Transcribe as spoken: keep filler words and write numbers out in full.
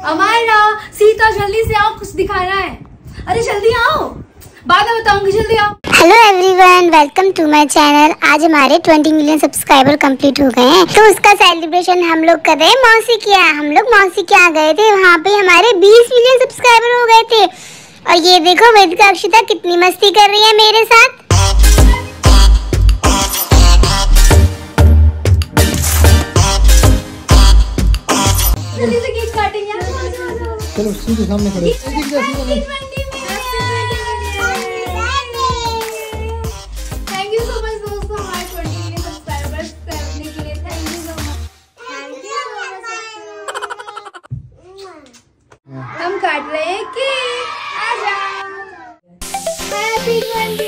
अमायरा, सीता जल्दी से आओ, कुछ दिखाना है। अरे जल्दी आओ, बाद में बताऊंगी, जल्दी आओ। Hello everyone, welcome to my channel. आज हमारे बीस मिलियन सब्सक्राइबर कंप्लीट हो गए हैं, तो उसका सेलिब्रेशन हम लोग कर रहे हैं मौसी के यहाँ। हम लोग मौसी के यहाँ गए थे, वहाँ पे हमारे बीस मिलियन सब्सक्राइबर हो गए थे। और ये देखो वेदिका अक्षिता कितनी मस्ती कर रही है मेरे साथ। जल्दी से केक काटेंगे। चलो सीधे सामने खड़े। थैंक यू सो मच दोस्तों, हमारे बीस मिलियन सब्सक्राइबर्स करने के लिए थैंक यू सो मच। हम काट रहे हैं केक, आजा। हैप्पी